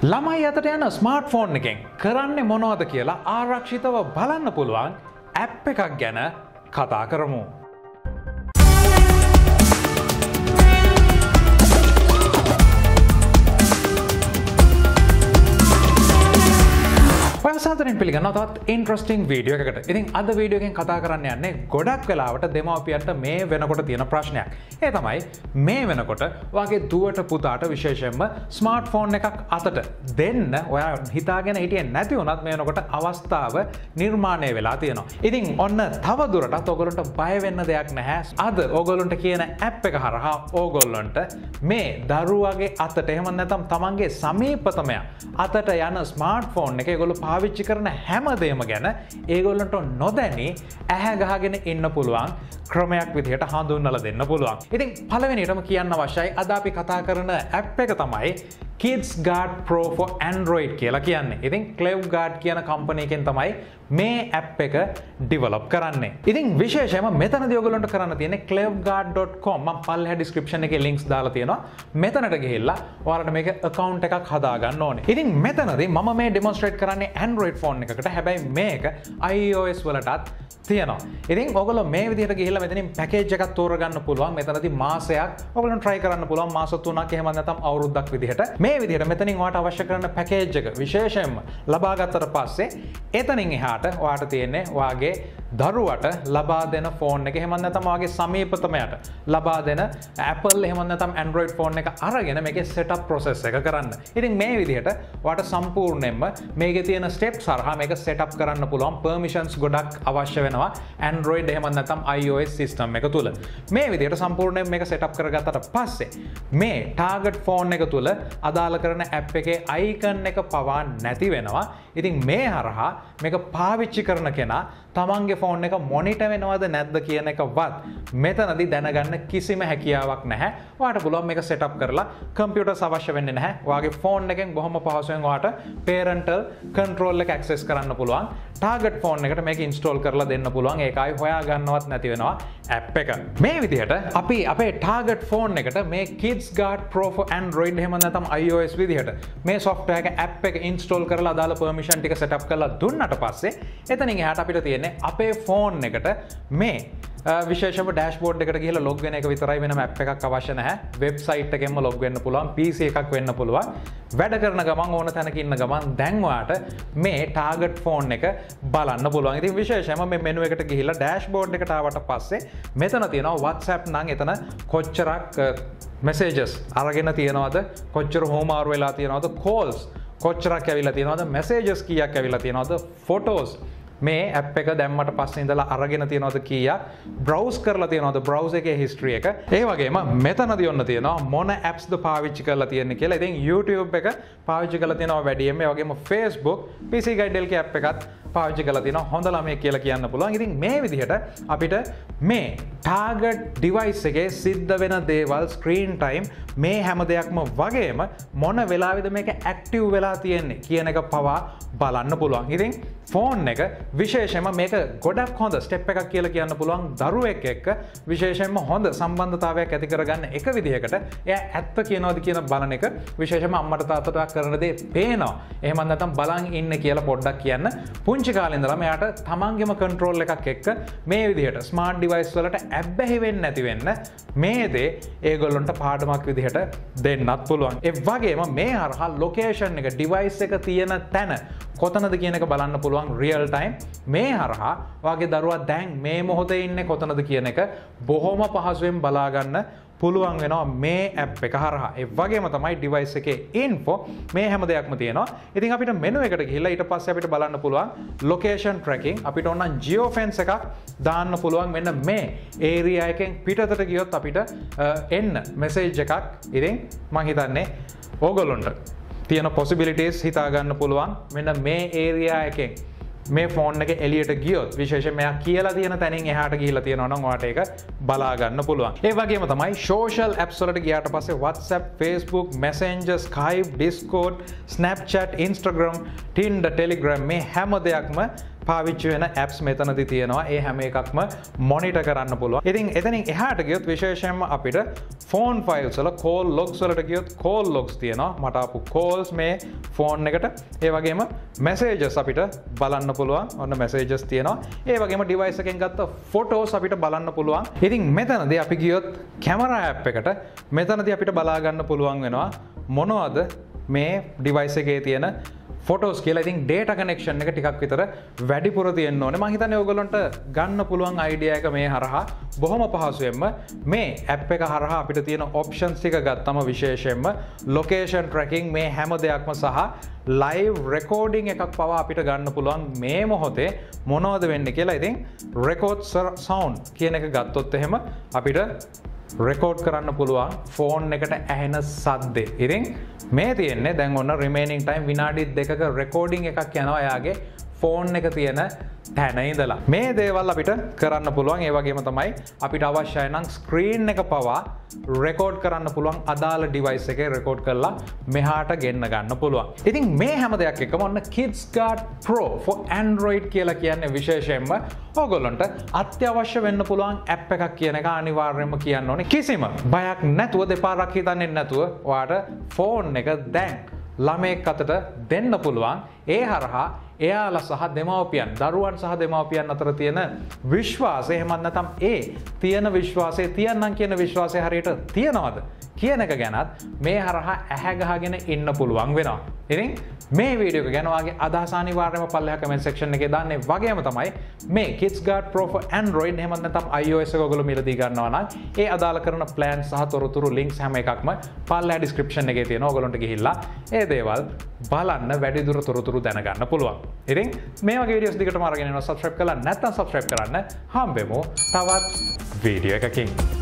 ළමයි අතට යන ස්මාර්ට්ෆෝන් එකෙන් කරන්නේ මොනවද කියලා ආරක්ෂිතව බලන්න පුළුවන් ඇප් එකක් ගැන කතා කරමු. සාදරයෙන් පිළිගන්නවා තවත් ඉන්ට්‍රස්ටිං වීඩියෝ එකකට. ඉතින් අද වීඩියෝ එකෙන් කතා කරන්න යන්නේ ගොඩක් වෙලාවට දෙමව්පියන්ට මේ වෙනකොට තියෙන ප්‍රශ්නයක්. ඒ තමයි මේ වෙනකොට ඔයාගේ දුවට පුතාට විශේෂයෙන්ම ස්මාර්ට්ෆෝන් එකක් අතට දෙන්න ඔයා හිතාගෙන හිටියේ නැති වුණත් මේ වෙනකොට අවස්ථාව නිර්මාණය වෙලා තියෙනවා. ඉතින් ඔන්න තව දුරටත් ඔයගොල්ලන්ට බය වෙන්න දෙයක් නැහැ. අද ඔයගොල්ලන්ට කියන ඇප් එක හරහා ඔයගොල්ලන්ට මේ දරුවගේ අතට එහෙම නැත්නම් තමන්ගේ සමීපතමයා අතට යන ස්මාර්ට්ෆෝන් එක ඒගොල්ලෝ පාවිච්චි කරන හැමදේම ගැන ඒගොල්ලන්ට නොදැනි ඇහැ ගහගෙන ඉන්න පුළුවන් ක්‍රමයක් විදිහට හඳුන්වලා දෙන්න පුළුවන්. ඉතින් පළවෙනියටම කියන්න අවශ්‍යයි අද අපි කතා කරන ඇප් එක තමයි KidsGuard Pro for Android කියලා කියන්නේ. ඉතින් Clevguard කියන කම්පැනි එකෙන් තමයි මේ ඇප් එක ඩෙවලොප් කරන්නේ. ඉතින් විශේෂයෙන්ම මෙතනදී ඔයගොල්ලන්ට කරන්න තියෙන්නේ clevguard.com මම පල්ලෙහා description එකේ links දාලා තියෙනවා. මෙතනට ගිහිල්ලා ඔයාලට මේක account එකක් හදා ගන්න ඕනේ. ඉතින් මෙතනදී මම මේ demonstrate කරන්නේ Android phone එකකට. හැබැයි මේක iOS වලටත් තියෙනවා. ඉතින් ඔයගොල්ලෝ මේ විදිහට ගිහිල්ලා මෙතනින් පැකේජ් එකක් තෝරගන්න පුළුවන්. මෙතනදී මාසයක් ඔයගොල්ලෝ try කරන්න පුළුවන්. මාස 3ක් එහෙම නැත්නම් අවුරුද්දක් විදිහට. මේ විදිහට මෙතනින් ඔයාට අවශ්‍ය කරන පැකේජ් එක විශේෂයෙන්ම ලබා ගත්තට පස්සේ එතනින් එහාට ඔයාට තියෙන්නේ ඔයාගේ දරුවට ලබා දෙන ෆෝන් එක එහෙම නැත්නම් ඔයාගේ සමීපතමයට ලබා දෙන Apple එහෙම නැත්නම් Android ෆෝන් එක අරගෙන මේකේ setup process එක කරන්න. ඉතින් මේ විදිහට ඔයාට සම්පූර්ණයෙන්ම මේකේ තියෙන steps හරහා මේක setup කරන්න පුළුවන්. permissions ගොඩක් අවශ්‍ය වෙනවා Android එහෙම නැත්නම් iOS system එක තුල. මේ විදිහට සම්පූර්ණයෙන් මේක setup කරගත්තට පස්සේ මේ target phone එක තුල අදාළ කරන app එකේ icon එක පවා නැති වෙනවා. ඉතින් මේ හරහා මේක පාවිච්චි කරන කෙනා තමන්ගේ ෆෝන් එක මොනිටර් වෙනවද නැද්ද කියන එකවත් මෙතනදී දැනගන්න කිසිම හැකියාවක් නැහැ. ඔයාට පුළුවන් මේක setup කරලා කම්පියුටර්ස් අවශ්‍ය වෙන්නේ නැහැ. ඔයාගේ ෆෝන් එකෙන් බොහොම පහසුවෙන් ඔයාට parental control එක access කරන්න පුළුවන්. target phone එකට මේක install කරලා දෙන්න පුළුවන්. ඒකයි හොයා ගන්නවත් නැති වෙනවා app එක. මේ විදිහට අපි අපේ target phone එකට මේ KidsGuard Pro for Android එහෙම නැත්නම් iOS විදිහට මේ software එක app එක install කරලා අදාළ permission ටික setup කරලා දුන්නාට පස්සේ එතනින් එහාට අපිට තියෙන්නේ අපේ ෆෝන් එකට මේ විශේෂම ඩෑෂ්බෝඩ් එකට ගිහලා ලොග් වෙන එක විතරයි වෙනම ඇප් එකක් අවශ්‍ය නැහැ. වෙබ්සයිට් එකෙන්ම ලොග් වෙන්න පුළුවන්, PC එකක් වෙන්න පුළුවන්. වැඩ කරන ගමන් ඕන තැනක ඉන්න ගමන් දැන් ඔයාට මේ ටාගට් ෆෝන් එක බලන්න පුළුවන්. ඉතින් විශේෂයෙන්ම මේ මෙනු එකට ගිහිල්ලා ඩෑෂ්බෝඩ් එකට ආවට පස්සේ මෙතන තියෙනවා WhatsApp නම් එතන කොච්චරක් messages අරගෙන තියෙනවද, කොච්චර හෝමාරු වෙලා තියෙනවද, calls කොච්චරක් ඇවිල්ලා තියෙනවද, messages කීයක් ඇවිල්ලා තියෙනවද, photos මේ ඇප් එක දැම්මට පස්සේ ඉඳලා අරගෙන තියනවද කීයක්, browse කරලා තියනවද browse එකේ history එක. ඒ වගේම මෙතනදී ඔන්න තියෙනවා මොන apps ද පාවිච්චි කරලා තියෙන්නේ කියලා. ඉතින් YouTube එක පාවිච්චි කරලා තියෙනවා වැඩියෙන්ම. ඒ වගේම Facebook, PC Guide LK app එකත් පාවිච්චි කරලා තියෙනවා හොඳ ළමයෙක් කියලා කියන්න පුළුවන්. ඉතින් මේ විදිහට අපිට මේ target device එකේ සිද්ධ වෙන දේවල්, screen time මේ හැම දෙයක්ම වගේම මොන වෙලාවෙද මේක active වෙලා තියෙන්නේ කියන එක පවා බලන්න පුළුවන්. ඉතින් ෆෝන් එක විශේෂයෙන්ම මේක ගොඩක් හොඳ ස්ටෙප් එකක් කියලා කියන්න පුළුවන්. දරුවෙක් එක්ක විශේෂයෙන්ම හොඳ සම්බන්ධතාවයක් ඇති කරගන්න එක විදිහකට එයා ඇත්ත කියනවාද කියන බලන එක විශේෂයෙන්ම අම්මට තාත්තට කරන දේ පේනවා. එහෙම නැත්නම් බලන් ඉන්න කියලා පොඩ්ඩක් කියන්න. පුංචි කාලේ ඉඳලා මෙයාට තමන්ගේම කන්ට්‍රෝල් එකක් එක්ක මේ විදිහට ස්මාර්ට් ඩිවයිස් වලට ඇබ්බැහි වෙන්නේ නැති වෙන්න මේ දේ ඒගොල්ලන්ට පාඩමක් විදිහට දෙන්නත් පුළුවන්. ඒ වගේම මේ හරහා ලොකේෂන් එක ඩිවයිස් එක තියෙන තැන කොතනද කියන එක බලන්න පුළුවන් රියල් ටයිම්. මේ හරහා ඔයාගේ දරුවා දැන් මේ මොහොතේ ඉන්නේ කොතනද කියන එක බොහොම පහසුවෙන් බලා ගන්න පුළුවන් වෙනවා මේ ඇප් එක හරහා. ඒ වගේම තමයි ඩිවයිස් එකේ info මේ හැම දෙයක්ම තියෙනවා. ඉතින් අපිට මෙනු එකට ගිහිල්ලා ඊට පස්සේ අපිට බලන්න පුළුවන් location tracking. අපිට ඕන geo fence එකක් දාන්න පුළුවන් මෙන්න මේ area එකෙන් පිටතට ගියොත් අපිට එන්න message එකක්. ඉතින් මම හිතන්නේ ඕගොල්ලොන්ට තියෙන possibilities හිතා ගන්න පුළුවන් මෙන්න මේ area එකෙන් මේ ෆෝන් එක එළියට ගියොත් විශේෂයෙන් මෙයා කියලා තියෙන තැනින් එහාට ගිහිල්ලා තියෙනවා නම් ඔයාට ඒක බලා ගන්න පුළුවන්. ඒ වගේම තමයි social apps වලට ගියාට පස්සේ WhatsApp, Facebook, Messenger, Skype, Discord, Snapchat, Instagram, Tinder, Telegram මේ හැම දෙයක්ම පාවිච්චි වෙන apps මෙතනදී තියෙනවා. ඒ හැම එකක්ම monitor කරන්න පුළුවන්. ඉතින් එතනින් එහාට ගියොත් විශේෂයෙන්ම අපිට phone files වල call logs වලට ගියොත් call logs තියෙනවා. මට ආපු calls මේ phone එකට. ඒ වගේම messages අපිට බලන්න පුළුවන්. ඔන්න messages තියෙනවා. ඒ වගේම device එකෙන් ගත්ත photos අපිට බලන්න පුළුවන්. ඉතින් මෙතනදී අපි ගියොත් camera app එකට මෙතනදී අපිට බලා ගන්න පුළුවන් වෙනවා මොනවද මේ device එකේ තියෙන photos කියලා. ඉතින් data connection එක ටිකක් විතර වැඩිපුර තියෙන්න ඕනේ. මම හිතන්නේ ඔයගොල්ලන්ට ගන්න පුළුවන් idea එක මේ හරහා බොහොම පහසුවෙන්ම මේ app එක හරහා අපිට තියෙන options ටික ගත්තම විශේෂයෙන්ම location tracking මේ හැම දෙයක්ම සහ live recording එකක් පවා අපිට ගන්න පුළුවන් මේ මොහොතේ මොනවද වෙන්නේ කියලා. ඉතින් record sound කියන එක ගත්තොත් එහෙම අපිට රෙකෝඩ් කරන්න පුළුවන් ෆෝන් එකට ඇහෙන සද්දේ. ඉතින් මේ තියෙන්නේ දැන් ඔන්න remaining time විනාඩි 2ක රෙකෝඩින් එකක් යනවා එයාගේ ෆෝන් එක තියෙන තැන ඉඳලා. මේ දේවල් අපිට කරන්න පුළුවන්. ඒ වගේම තමයි අපිට අවශ්‍යයි නම් ස්ක්‍රීන් එක පවා රෙකෝඩ් කරන්න පුළුවන් අදාළ ඩිවයිස් එකේ රෙකෝඩ් කරලා මෙහාට ගෙන්න ගන්න පුළුවන්. ඉතින් මේ හැම දෙයක් එක්කම ඔන්න KidsGuard Pro for Android කියලා කියන්නේ විශේෂයෙන්ම ඕගොල්ලන්ට අත්‍යවශ්‍ය වෙන්න පුළුවන් app එකක් කියන එක අනිවාර්යයෙන්ම කියන්න ඕනේ. කිසිම බයක් නැතුව දෙපාරක් හිතන්නේ නැතුව ඔයාට ෆෝන් එක දැන් ළමයෙක් අතට දෙන්න පුළුවන්. ඒ හරහා එයාලා සහ දෙමව්පියන් දරුවන් සහ දෙමව්පියන් අතර තියෙන විශ්වාසය එහෙමත් නැත්නම් ඒ තියෙන විශ්වාසය තියන්නම් කියන විශ්වාසය හරියට තියනවද කියන එක ගැනත් මේ හරහා ඇහැ ගහගෙන ඉන්න පුළුවන් වෙනවා. ඉතින් මේ වීඩියෝ එක ගැන ඔයාගේ අදහස් අනිවාර්යයෙන්ම පල්ලෙහා කමෙන්ට් සෙක්ෂන් එකේ දාන්න. වගේම තමයි මේ KidsGuard Pro for Android එහෙමත් නැත්නම් iOS එක ඔයගොල්ලෝ මිලදී ගන්නවා නම් ඒ අදාළ කරන plan සහ තොරතුරු links හැම එකක්ම පල්ලෙහා description එකේ තියෙනවා. ඔයගොල්ලන්ට ගිහිල්ලා ඒ දේවල් බලන්න වැඩිදුර තොරතුරු දැනගන්න පුළුවන්. ඉතින් මේ වගේ වීඩියෝස් දිගටම අරගෙන යනවා. subscribe කරලා නැත්නම් subscribe කරන්න. හම්බෙමු තවත් වීඩියෝ එකකින්.